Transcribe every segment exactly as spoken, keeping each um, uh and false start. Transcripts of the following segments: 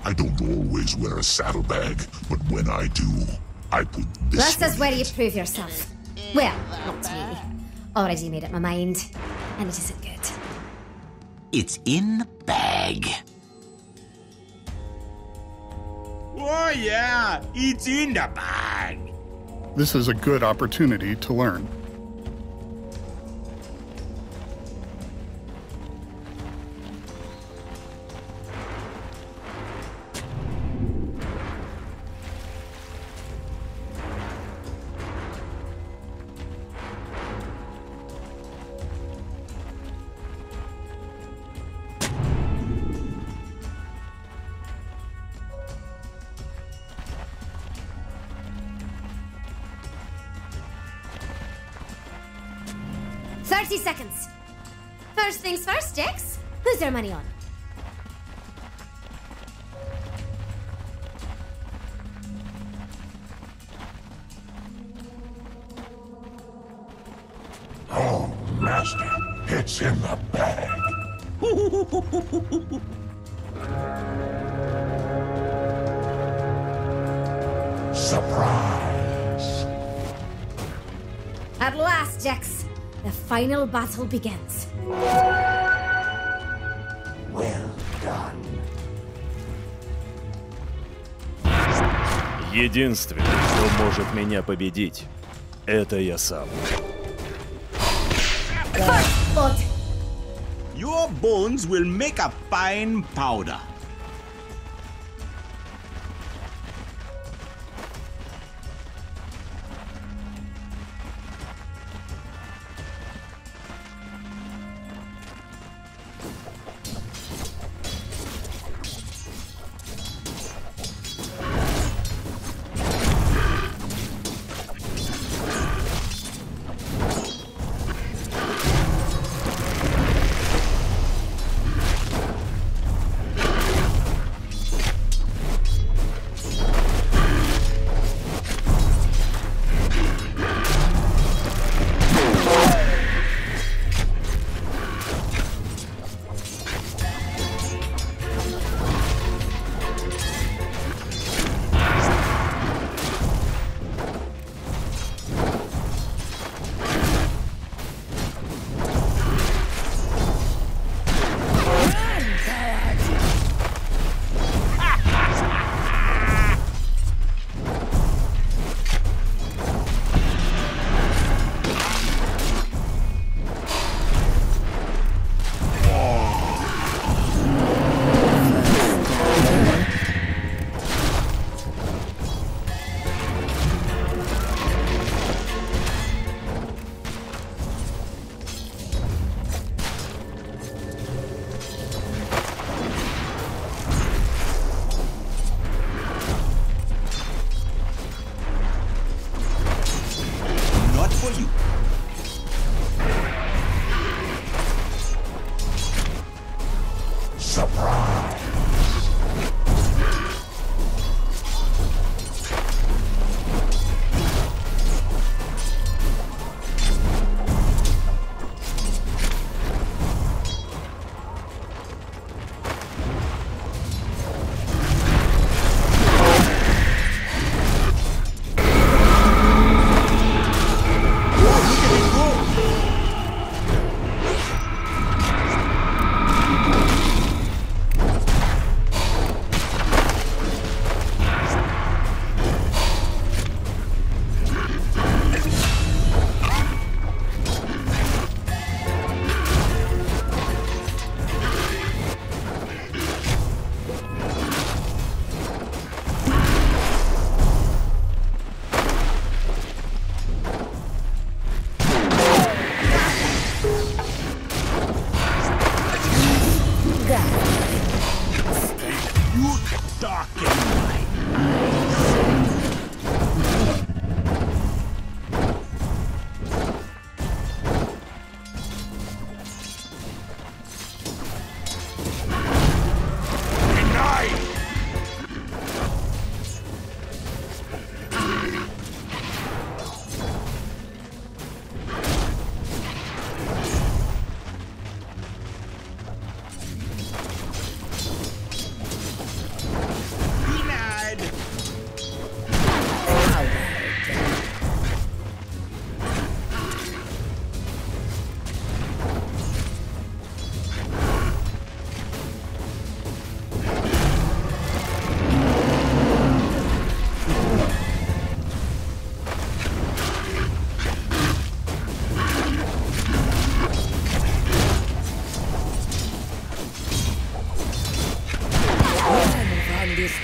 I don't always wear a saddlebag, but when I do, I put this This is one where in you it. prove yourself. Well, not to me. Already made up my mind, and it isn't good. It's in the bag. Oh yeah, it's in the bag. This is a good opportunity to learn. Thirty seconds. First things first, Dex. Who's their money on? Oh, Master, it's in the bag. Surprise. At last, Dex. The final battle begins. Well done. Единственный, кто может меня победить, это я сам. First blood. Your bones will make a fine powder.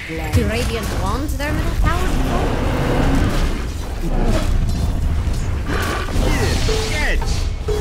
Do Radiant want their middle tower to fall? Catch!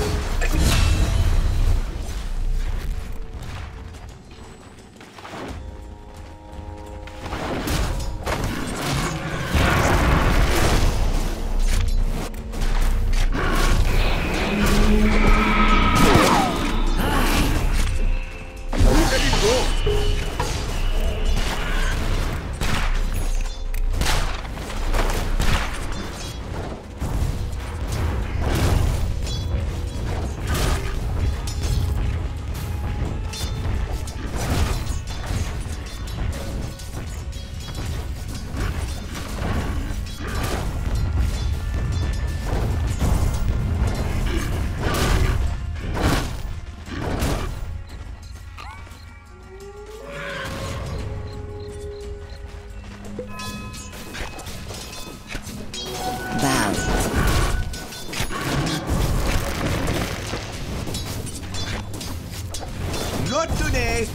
Not today.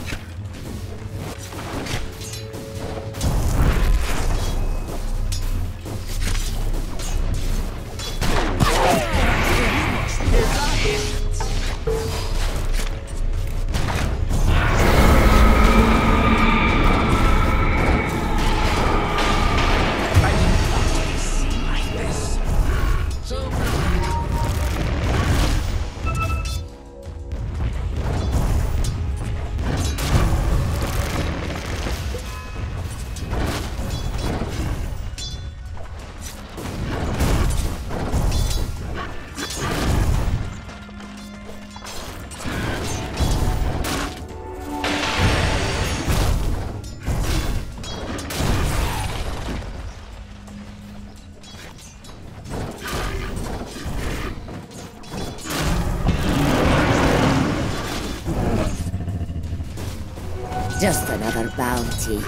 Just another bounty.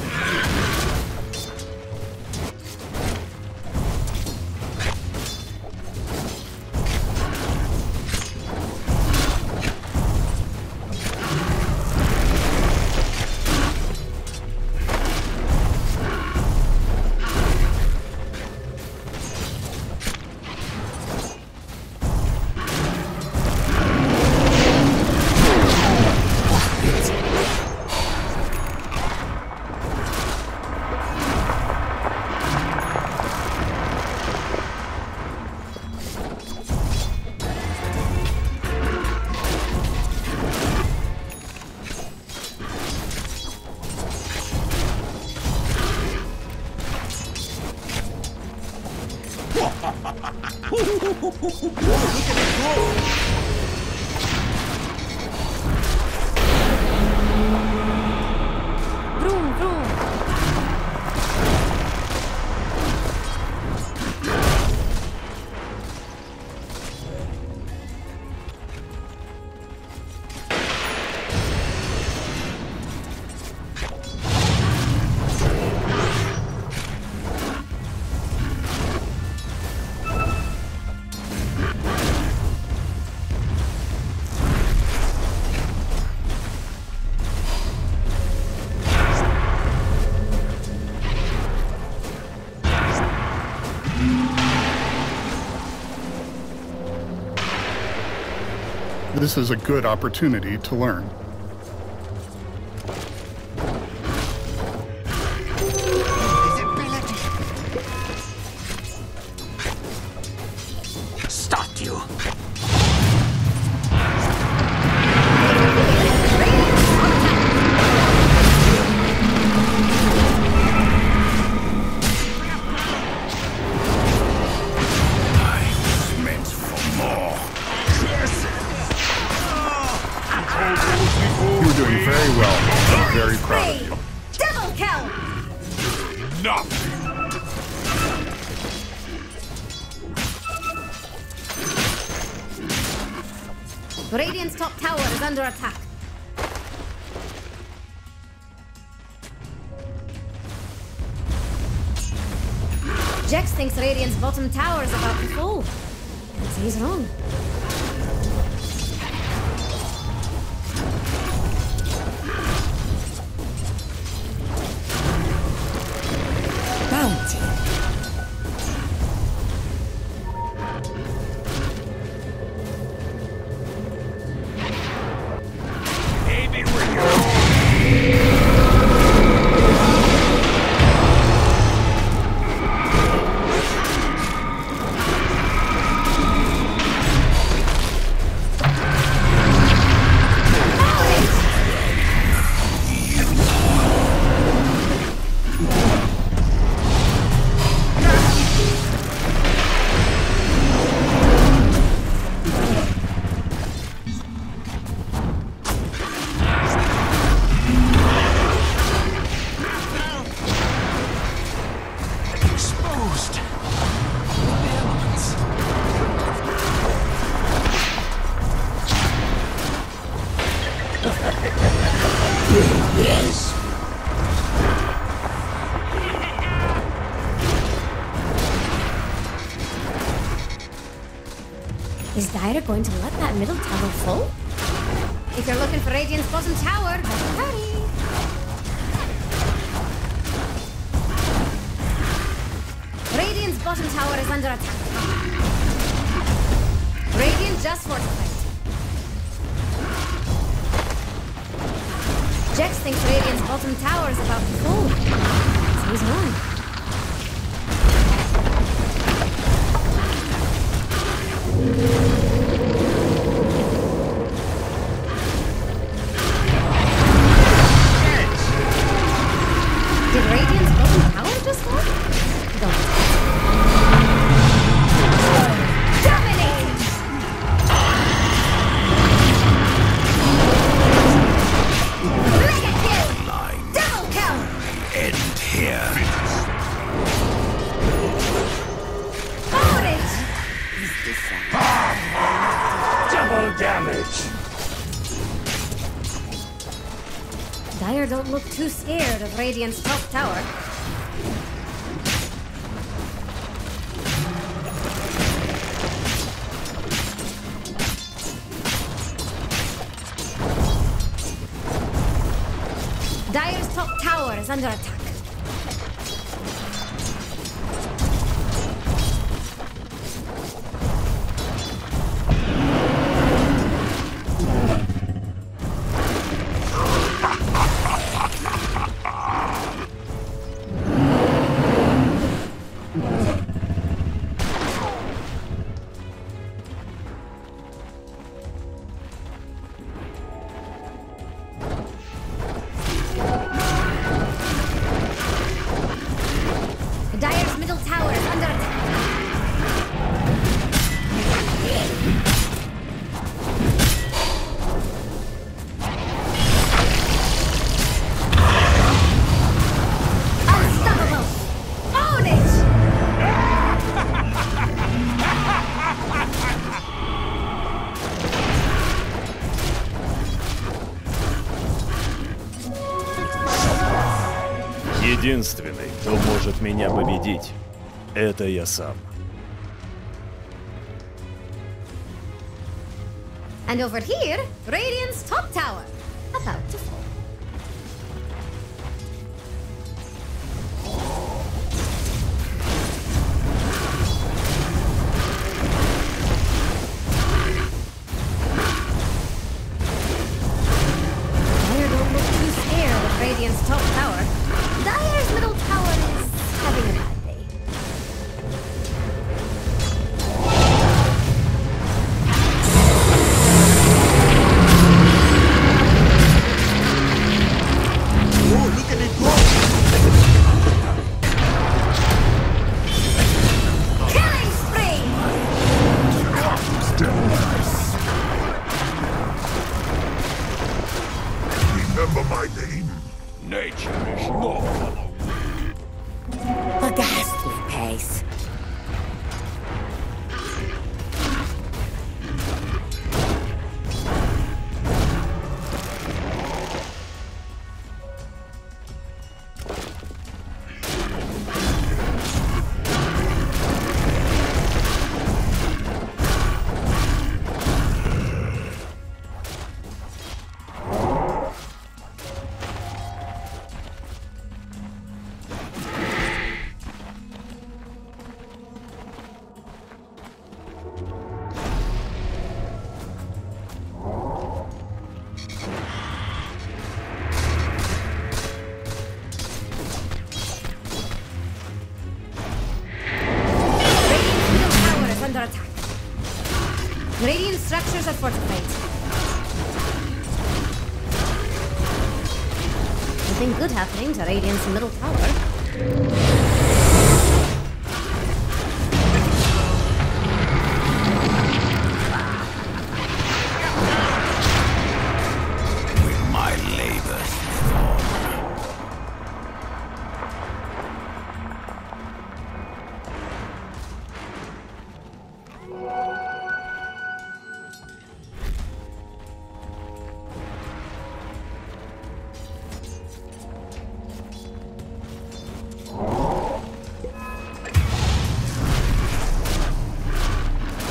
Vroom, vroom. This is a good opportunity to learn. Stop you. You're doing very well. I'm very proud of you. Double kill! Nothing. Radiant's top tower is under attack. Jex thinks Radiant's bottom tower is about to fall. But he's wrong. Yes. Is Dire going to let that middle tower fall? If you're looking for Radiant's bottom tower, hurry! Radiant's bottom tower is under attack. Radiant just fortified. Jax thinks Radiant's bottom tower is about to fall. So he's wrong. Did Radiant's bottom tower just fall? Don't. Dominate! Mega kill! Double kill! End here. Orange! Double damage. Dire don't look too scared of Radiant's top tower. Dire's top tower is under attack. Dire's middle tower is under attack. Unstoppable! Own it! Единственный, кто может меня победить, это я сам. And over here, Radiant's top tower. About to fall. Dire don't look too scared of Radiant's top tower. Dire's middle tower is having a bad day. Oh, look at it go! Killing spree! Remember my name? Nature is not. A ghastly pace. Radiant's middle tower is under attack. Radiant structures are fortified. Nothing good happening to Radiant's middle tower. With my labors performed.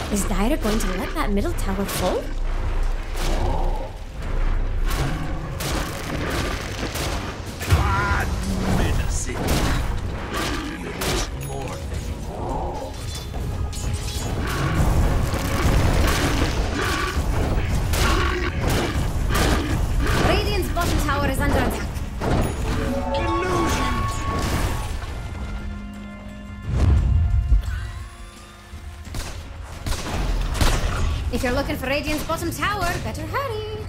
Is Dire going to let that middle tower fall? God menacing. You wish more than Radiant's bottom tower is under attack. If you're looking for Radiant's bottom tower, better hurry.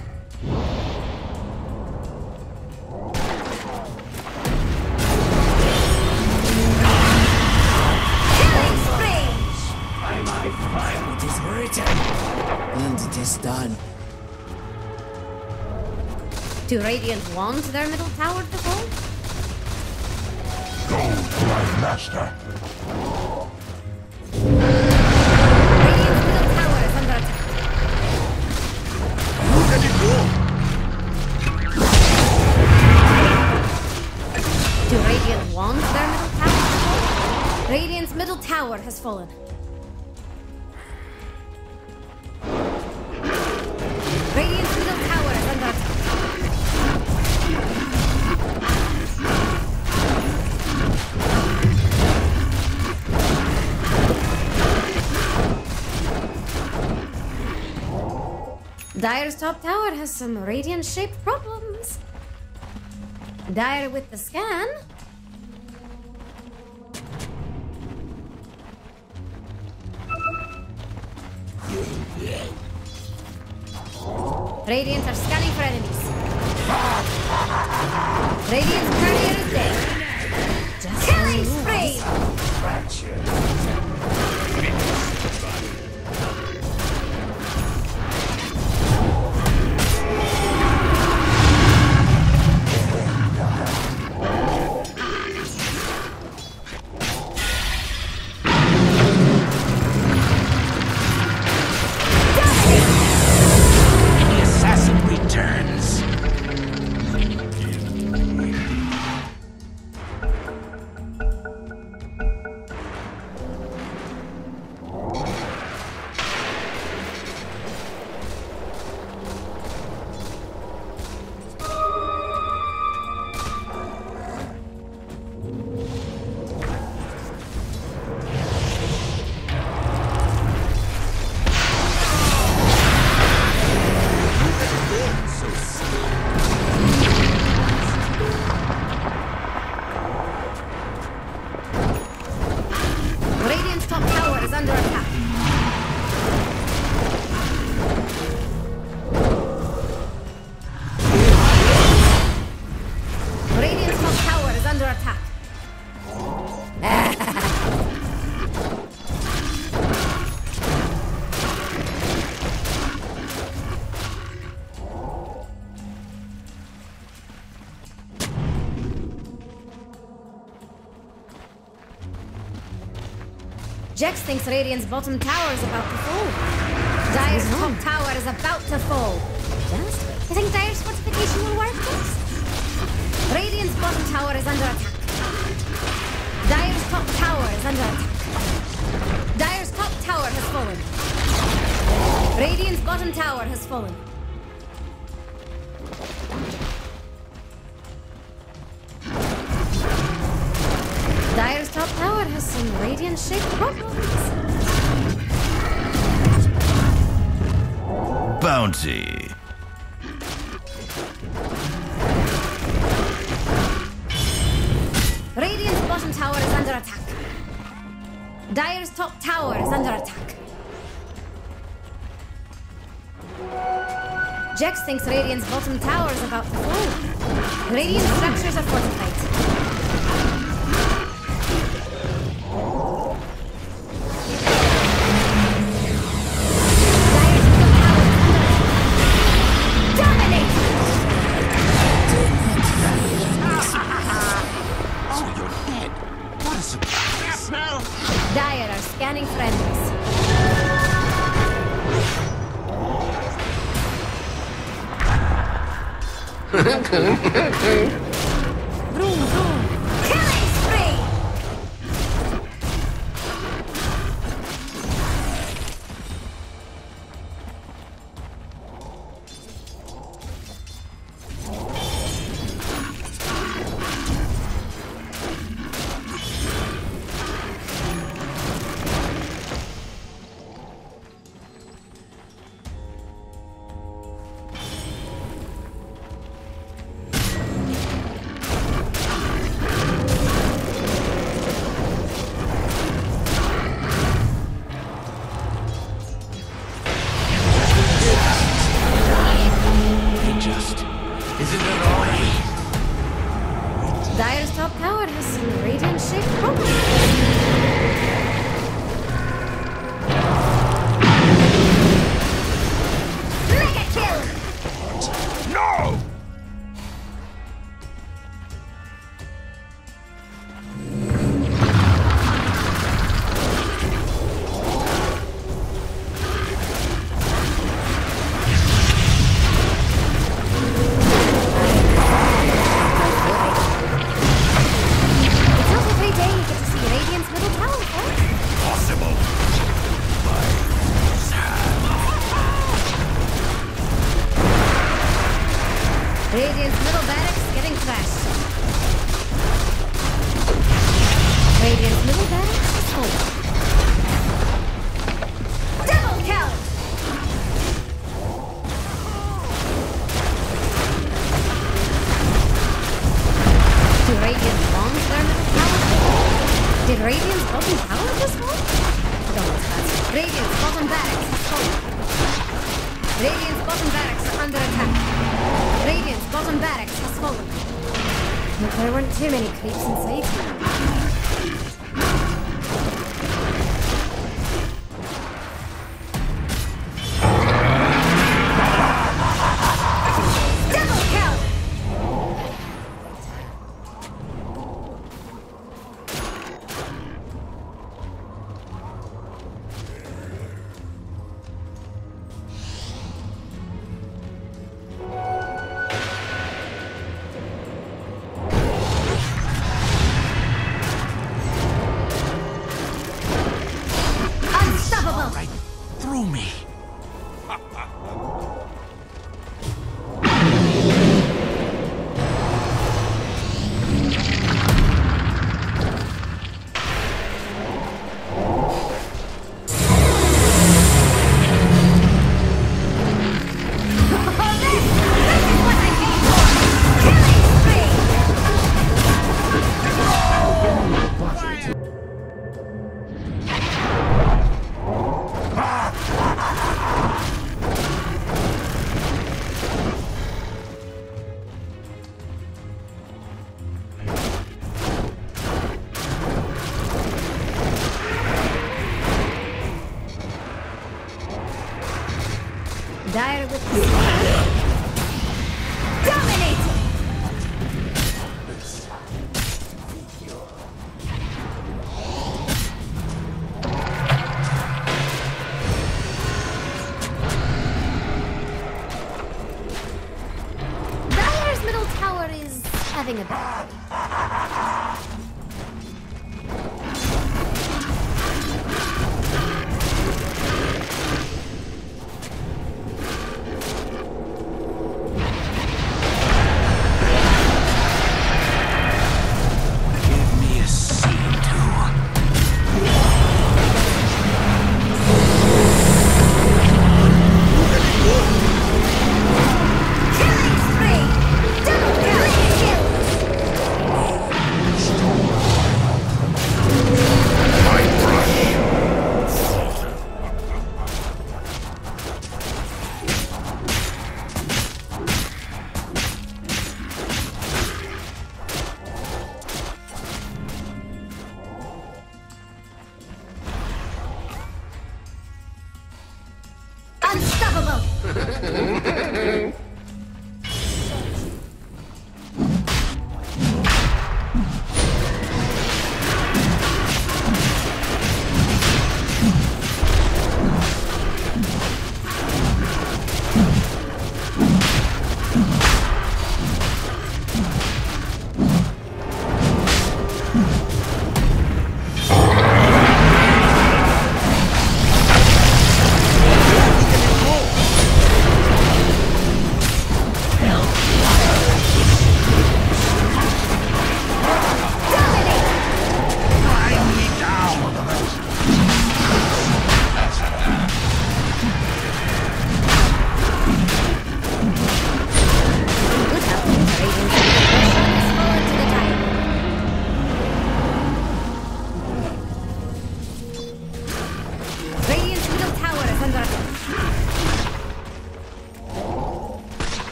Killing spree! I might find what is written. And it is done. Do Radiant want their middle tower to fall? Go to my master. Radiant's middle tower is under attack. Look at it go! Do Radiant want their middle tower to fall? Radiant's middle tower has fallen. Radiant's middle tower is under attack. Dire's top tower has some Radiant-shaped problems. Dire with the scan. Radiant are scanning for enemies. Radiant's courier is dead. Just killing spree! The assassin returns. Radiant's top tower is under attack. Radiant's top tower is under attack. Jex thinks Radiant's bottom tower is about to fall. Dire's top tower is about to fall. Just wait. You think Dire's fortification will work, Jex? Radiant's bottom tower is under attack. Dire's top tower is under attack. Dire's top tower has fallen. Radiant's bottom tower has fallen. Dire's top tower has some Radiant-shaped problems. Bounty. Radiant's bottom tower is under attack. Dire's top tower is under attack. Jex thinks Radiant's bottom tower is about to fall. Radiant structures are fortified. Dire are scanning friends. Vroom, vroom. Killing spree! has some radiant-shaped problems. Mega kill! No! It's not every day you get to see Radiant's middle tower, folks. Possible. Radiant's middle barracks getting trashed. Radiant's middle barracks is full. Double kill! Do Radiant launch their middle tower? Did Radiant's bottom tower just fall? Don't look fast. Radiant's bottom barracks has fallen. Radiant's bottom barracks are under attack. Radiant's bottom barracks has fallen. But there weren't too many creeps inside. Double kill! Unstoppable! Right through me. Oh, this! This is what I came for! Killing spree! Dire with the dominating! Dire's middle tower is having a bad day. Give me a scene to. Killing spree! Double kill! Kill!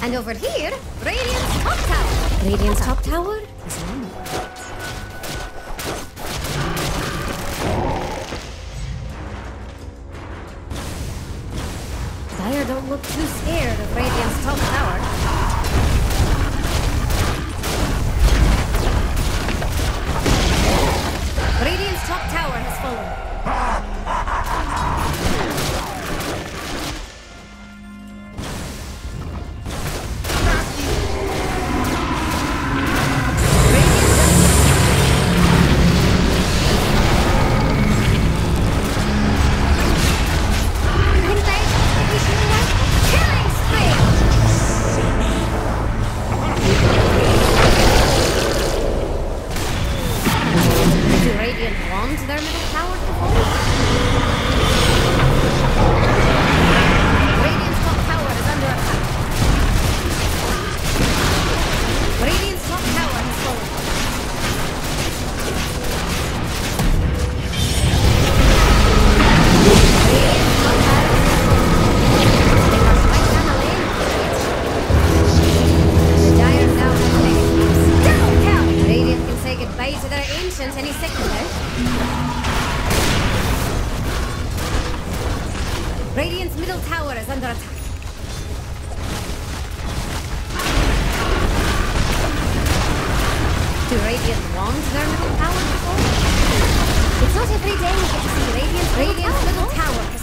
And over here, Radiant's top tower. Radiant's top tower is on. Dire don't look too scared of Radiant's top tower. Radiant's top tower has fallen. Their middle tower to fall? Radiant's top tower is under attack. Radiant's top tower has fallen. Radiant's top tower they must fight down the lane. The Dire now have to make it. Double kill! Radiant can say goodbye to their ancient any second now. Radiant's middle tower is under attack. Do Radiant want their middle tower to fall? It's not every day we get to see Radiant's, Radiant's middle tower